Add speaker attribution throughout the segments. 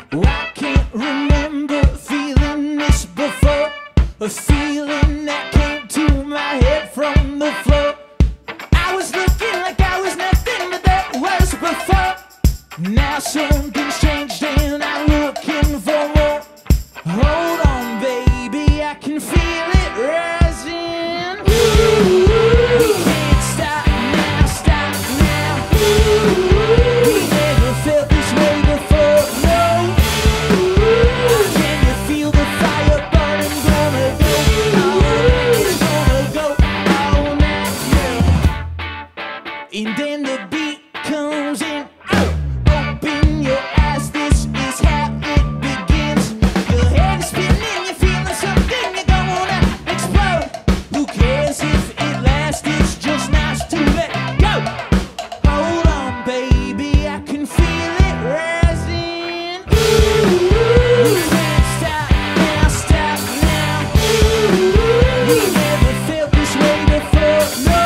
Speaker 1: I can't remember feeling this before, a feeling that came to my head from the floor. I was looking like I was nothing, but that was before. Now something's changed and I'm looking for more. Hold on, baby, I can feel it rising. We can't stop now, stop now. We never felt this way before, no. Can you feel the fire burning? Gonna go all night, it's gonna go all night, yeah. And then the beat comes in. Open your eyes, this is how it begins. Your head is spinning, you're feeling something, you're gonna explode. Who cares if it lasts, it's just nice to let go. Hold on, baby, I can feel it rising. We can't stop now, stop now. We never felt this way before, no.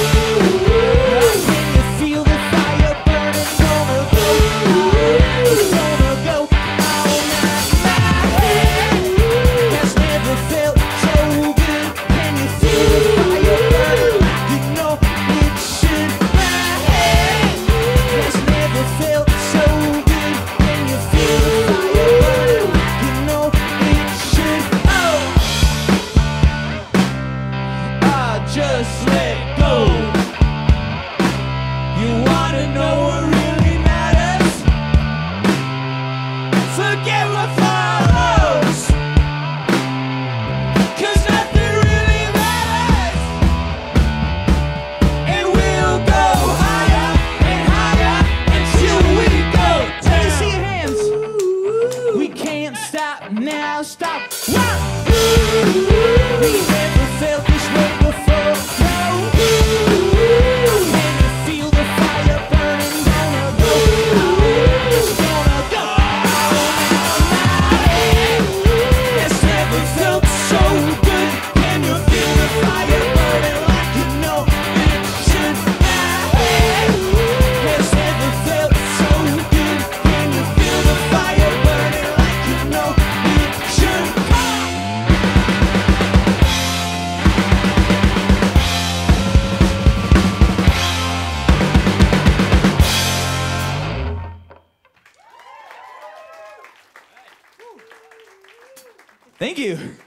Speaker 1: Can you feel the fire burning? Gonna go all night, it's gonna go all night. My head has never felt so good. Can you feel the fire burning like you know it should? My head has never felt so good. Can you feel the fire burning like you know it should? Oh, just let go. You wanna know what really matters? Forget what follows, 'cause nothing really matters. And we'll go higher and higher until we go down. Let me see your hands. We can't stop now, stop. One. We never felt this way before, no. Can you feel the fire burning? Gonna go all night, it's gonna go all night. My head has never felt so good. Can you feel the fire burning like you know it should? My head has never felt so good. Can you feel the fire burning like you know it should? Thank you.